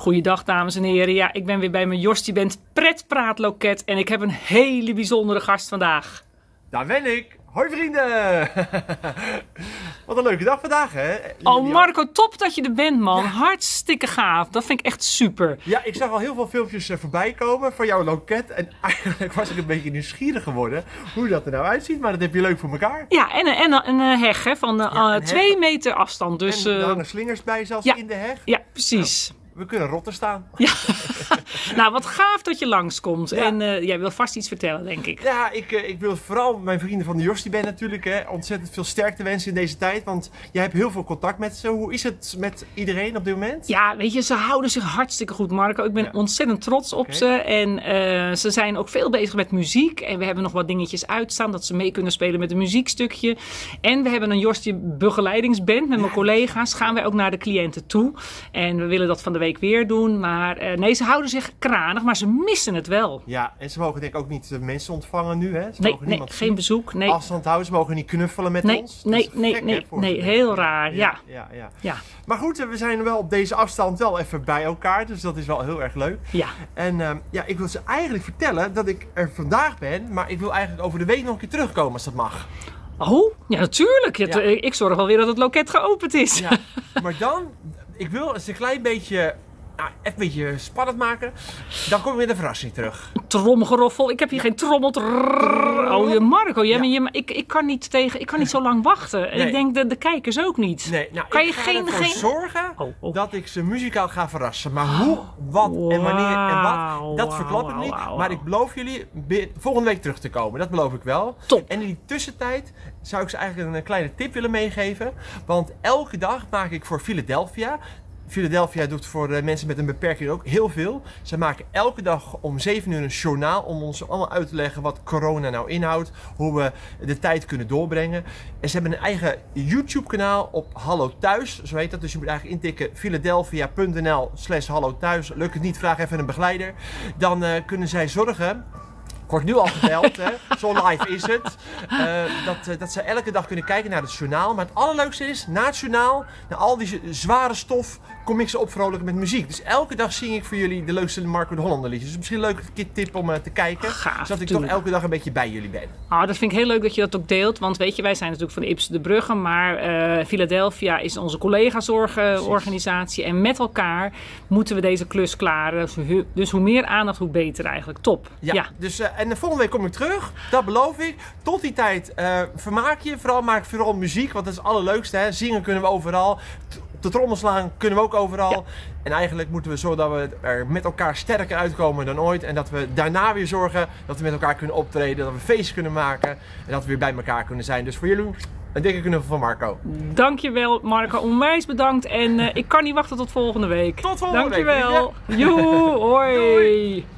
Goeiedag dames en heren. Ja, ik ben weer bij mijn Jostie Band Pretpraatloket en ik heb een hele bijzondere gast vandaag. Daar ben ik. Hoi vrienden. Wat een leuke dag vandaag hè. Oh Marco, top dat je er bent man. Ja. Hartstikke gaaf. Dat vind ik echt super. Ja, ik zag al heel veel filmpjes voorbij komen van jouw loket. En eigenlijk was ik een beetje nieuwsgierig geworden hoe dat er nou uitziet. Maar dat heb je leuk voor elkaar. Ja, en een heg hè, van 2 meter afstand. Dus, en er hangen slingers bij zelfs in de heg. Ja, precies. Nou, we kunnen rotter staan. Ja. Nou, wat gaaf dat je langskomt. Ja. En jij wil vast iets vertellen, denk ik. Ja, ik wil vooral mijn vrienden van de Jostie Band natuurlijk ontzettend veel sterkte wensen in deze tijd. Want jij hebt heel veel contact met ze. Hoe is het met iedereen op dit moment? Ja, weet je, ze houden zich hartstikke goed, Marco. Ik ben ontzettend trots op ze. En ze zijn ook veel bezig met muziek. En we hebben nog wat dingetjes uitstaan dat ze mee kunnen spelen met een muziekstukje. En we hebben een Jostie begeleidingsband met mijn collega's. Gaan wij ook naar de cliënten toe. En we willen dat van de week weer doen. Maar nee, ze houden zich kranig, maar ze missen het wel. Ja, en ze mogen denk ik ook niet mensen ontvangen nu, hè? Ze mogen nee, geen bezoek. Nee. Afstand houden, ze mogen niet knuffelen met ons. Nee, heel raar. Ja. Maar goed, we zijn wel op deze afstand wel even bij elkaar, dus dat is wel heel erg leuk. Ja. En ik wil ze eigenlijk vertellen dat ik er vandaag ben, maar ik wil eigenlijk over de week nog een keer terugkomen als dat mag. Oh, ja natuurlijk. Ik zorg wel weer dat het loket geopend is. Ja, maar dan, ik wil eens een klein beetje... Nou, even een beetje spannend maken. Dan kom ik met een verrassing terug. Tromgeroffel. Ik heb hier geen trommel. Oh, Marco, ik kan niet zo lang wachten. Nee. En ik denk de kijkers ook niet. Nee, nou, kan ik ga ervoor zorgen dat ik ze muzikaal ga verrassen. Maar hoe, wat en wanneer en wat, dat verklap ik niet. Maar ik beloof jullie volgende week terug te komen. Dat beloof ik wel. Top. En in die tussentijd zou ik ze eigenlijk een kleine tip willen meegeven. Want elke dag maak ik voor Philadelphia... Philadelphia doet voor de mensen met een beperking ook heel veel. Ze maken elke dag om 7 uur een journaal om ons allemaal uit te leggen wat corona nou inhoudt. Hoe we de tijd kunnen doorbrengen. En ze hebben een eigen YouTube kanaal op Hallo Thuis, zo heet dat. Dus je moet eigenlijk intikken philadelphia.nl/Hallo Thuis. Lukt het niet, vraag even een begeleider. Dan kunnen zij zorgen... Ik word nu al gebeld, hè. Zo live is het. Dat ze elke dag kunnen kijken naar het journaal. Maar het allerleukste is, na het journaal, na al die zware stof, kom ik ze opvrolijken met muziek. Dus elke dag zing ik voor jullie de leukste Marco de Hollander liedjes. Dus misschien een leuke tip om te kijken. Gaaf, zodat ik toch elke dag een beetje bij jullie ben. Oh, dat vind ik heel leuk dat je dat ook deelt. Want weet je, wij zijn natuurlijk van de Ipsen de Brugge. Maar Philadelphia is onze collega-zorgorganisatie. En met elkaar moeten we deze klus klaren. Dus hoe meer aandacht, hoe beter eigenlijk. Top. Ja. Dus, en de volgende week kom ik terug. Dat beloof ik. Tot die tijd vermaak je. Maak vooral muziek. Want dat is het allerleukste. Hè? Zingen kunnen we overal. De trommel slaan kunnen we ook overal. Ja. En eigenlijk moeten we zorgen dat we er met elkaar sterker uitkomen dan ooit. En dat we daarna weer zorgen dat we met elkaar kunnen optreden. Dat we feestjes kunnen maken. En dat we weer bij elkaar kunnen zijn. Dus voor jullie een dikke knuffel van Marco. Dankjewel Marco. Onwijs bedankt. En ik kan niet wachten tot volgende week. Tot volgende week. Dankjewel. Joe, hoi. Doei.